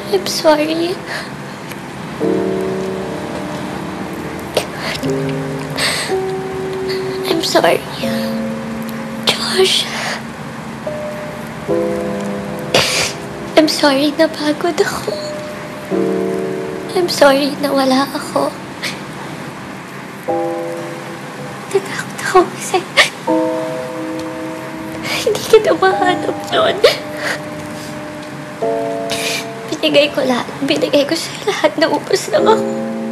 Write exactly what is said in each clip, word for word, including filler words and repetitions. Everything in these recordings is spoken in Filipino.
I'm sorry. I'm sorry. Josh. I'm sorry na pagod ako. I'm sorry na wala ako. Natakot ako kasi hindi kita mahanap noon. Binigay ko lahat. Binigay ko sa lahat. Naubos lang ako.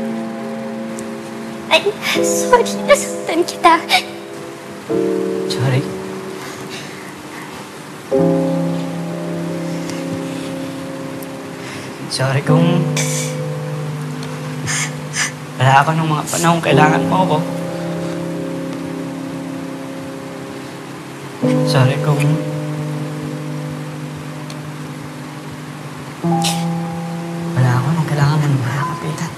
Ay, sorry. Nasaktan kita. Sorry. Sorry kung wala ako nung mga panahon kailangan mo ako. Sorry kung wala ako nung kailangan mo ng mga kapitan.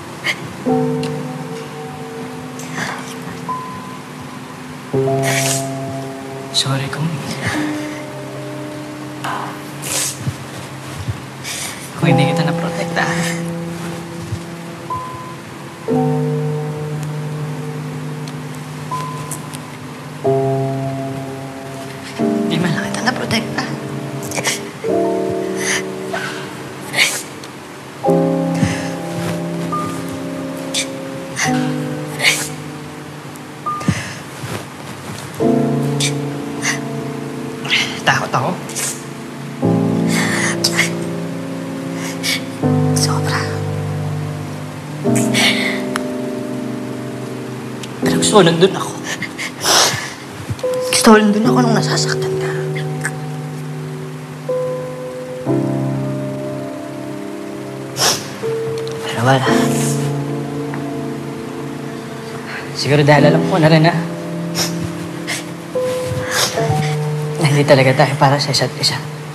Sorry kung kung hindi kita naprotektahan. Hindi man lang kita naprotektahan. Takot ako. Sobra. Pero gusto ko nandun ako. Gusto ko nandun ako nung nasasaktan ka. Pero wala. Siguro dahil alam ko na rin na na hindi talaga tayo para sa isa't isa.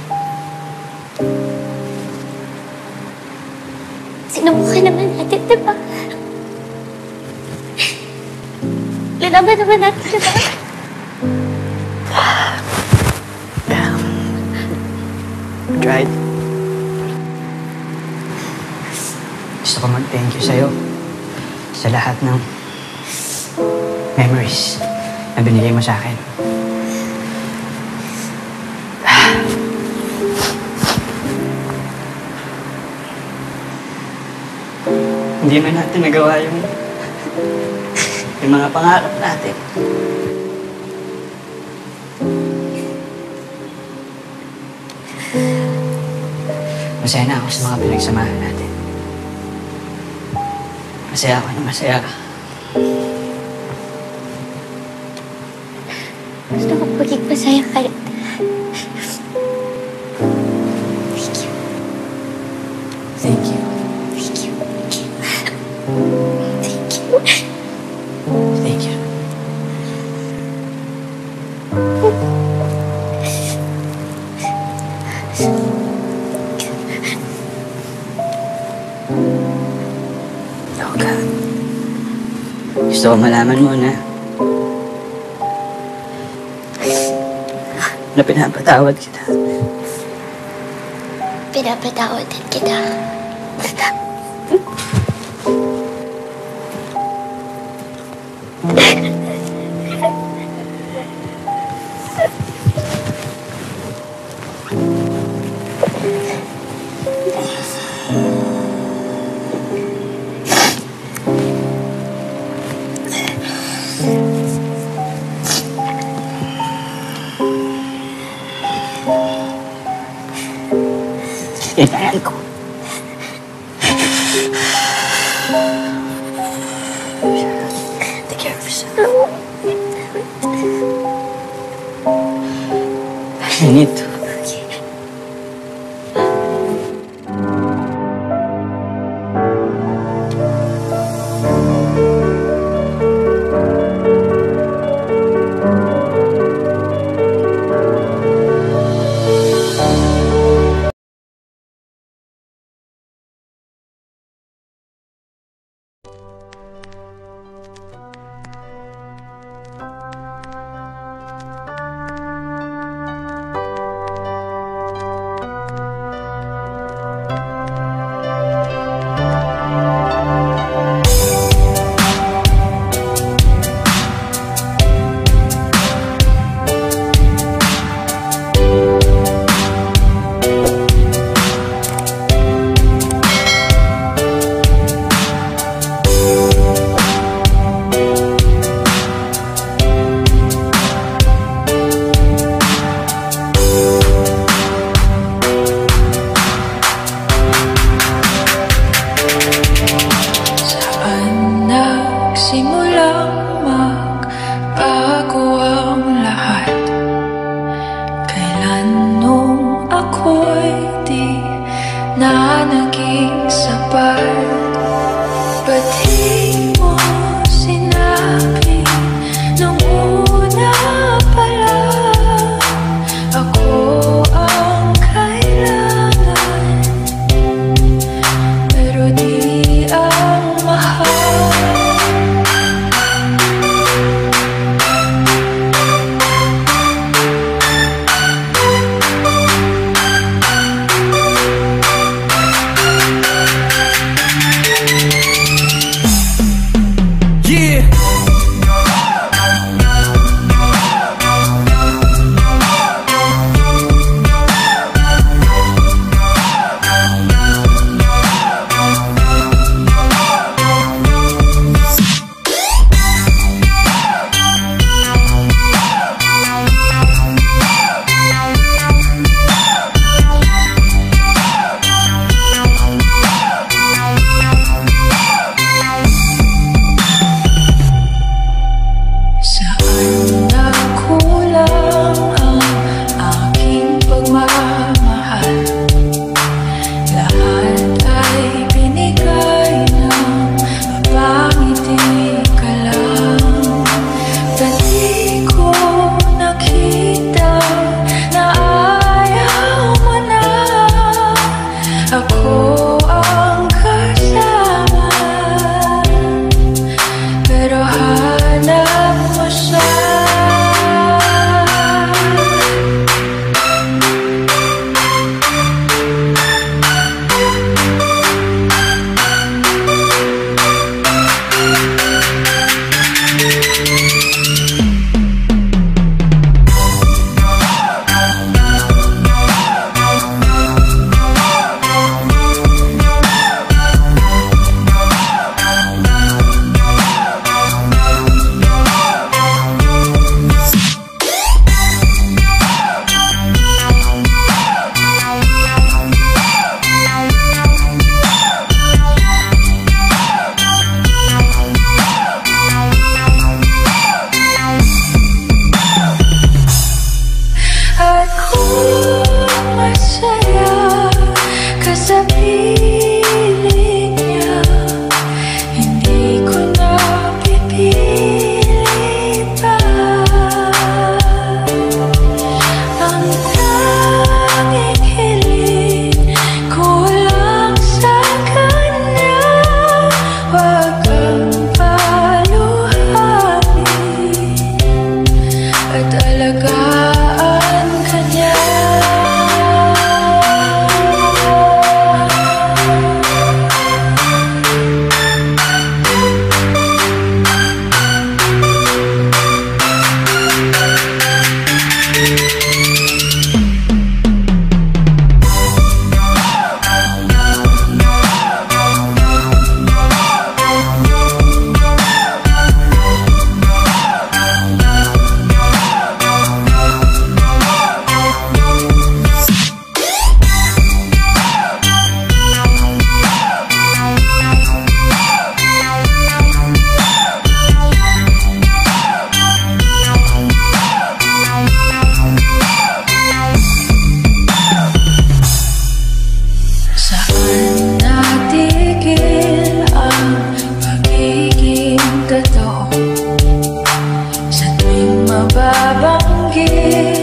Sinubukan naman natin, di ba? Lalaban naman natin, di ba? Yeah. Tried. Gusto ko mag-thank you sa'yo sa lahat ng memories na binigay mo sa akin. Hindi man natin nagawa yung yung mga pangarap natin. Masaya na ako sa mga pinagsamahan natin. Masaya ako na masaya ka. Gusto ko maging masaya ka rin. Thank you. Thank you. Thank you. Thank you. Oh God. Gusto ko malaman mo na na pinapatawad kita. Pinapatawad din kita. Inayan ko. Take care of yourself. I need to. Ibabanggit